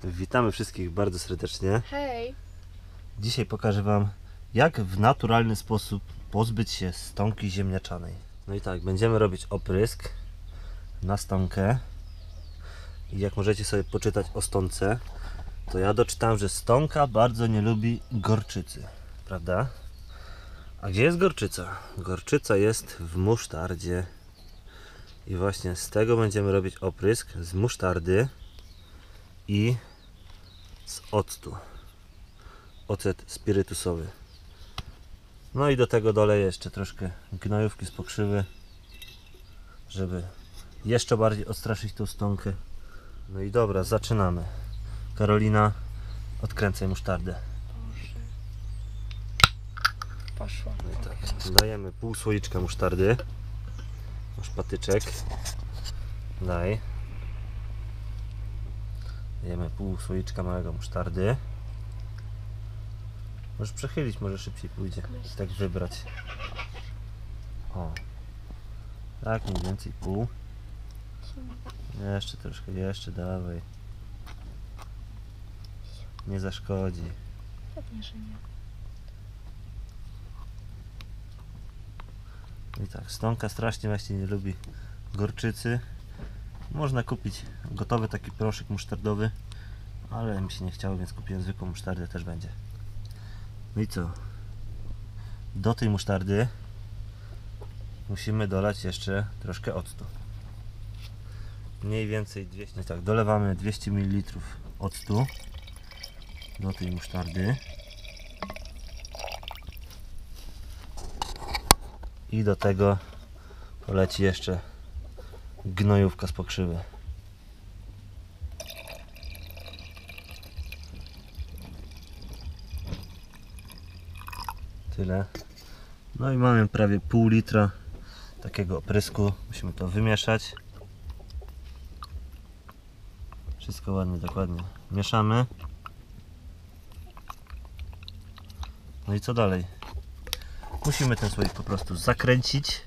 Witamy wszystkich bardzo serdecznie. Hej! Dzisiaj pokażę Wam, jak w naturalny sposób pozbyć się stonki ziemniaczanej. No i tak, będziemy robić oprysk na stonkę. I jak możecie sobie poczytać o stonce, to ja doczytałem, że stonka bardzo nie lubi gorczycy, prawda? A gdzie jest gorczyca? Gorczyca jest w musztardzie. I właśnie z tego będziemy robić oprysk, z musztardy i z octu. Ocet spirytusowy. No i do tego doleję jeszcze troszkę gnojówki z pokrzywy, żeby jeszcze bardziej odstraszyć tą stonkę. No i dobra, zaczynamy. Karolina, odkręcaj musztardę. Poszło. No i tak, dajemy pół słoiczka musztardy. Masz patyczek. Daj. Dajemy pół słoiczka małego musztardy. Możesz przechylić, może szybciej pójdzie. I tak wybrać. O. Tak, mniej więcej pół. Jeszcze troszkę, jeszcze dawaj. Nie zaszkodzi. Pewnie, że nie. I tak, stonka strasznie właśnie nie lubi gorczycy. Można kupić gotowy taki proszek musztardowy, ale mi się nie chciało, więc kupiłem zwykłą musztardę, też będzie. No i co? Do tej musztardy musimy dolać jeszcze troszkę octu. Mniej więcej 200. No i tak, dolewamy 200 ml octu do tej musztardy. I do tego poleci jeszcze gnojówka z pokrzywy. Tyle. No i mamy prawie pół litra takiego oprysku. Musimy to wymieszać. Wszystko ładnie, dokładnie mieszamy. No i co dalej? Musimy ten słoik po prostu zakręcić,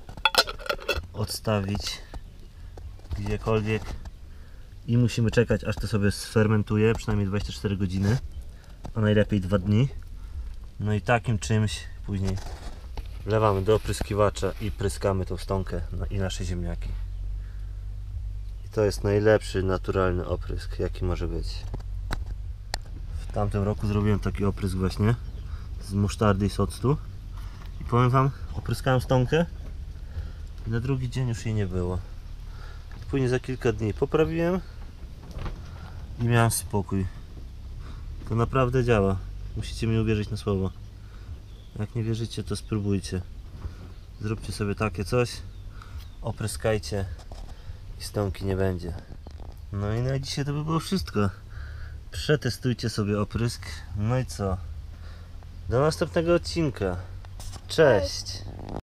odstawić gdziekolwiek i musimy czekać, aż to sobie sfermentuje, przynajmniej 24 godziny, a najlepiej 2 dni. No i takim czymś później wlewamy do opryskiwacza i pryskamy tą stonkę i nasze ziemniaki. I to jest najlepszy naturalny oprysk, jaki może być. W tamtym roku zrobiłem taki oprysk właśnie z musztardy i z octu. I powiem Wam, opryskałem stonkę i na drugi dzień już jej nie było. Później za kilka dni poprawiłem i miałem spokój. To naprawdę działa. Musicie mi uwierzyć na słowo. Jak nie wierzycie, to spróbujcie. Zróbcie sobie takie coś, opryskajcie i stonki nie będzie. No i na dzisiaj to by było wszystko. Przetestujcie sobie oprysk. No i co? Do następnego odcinka. Cześć!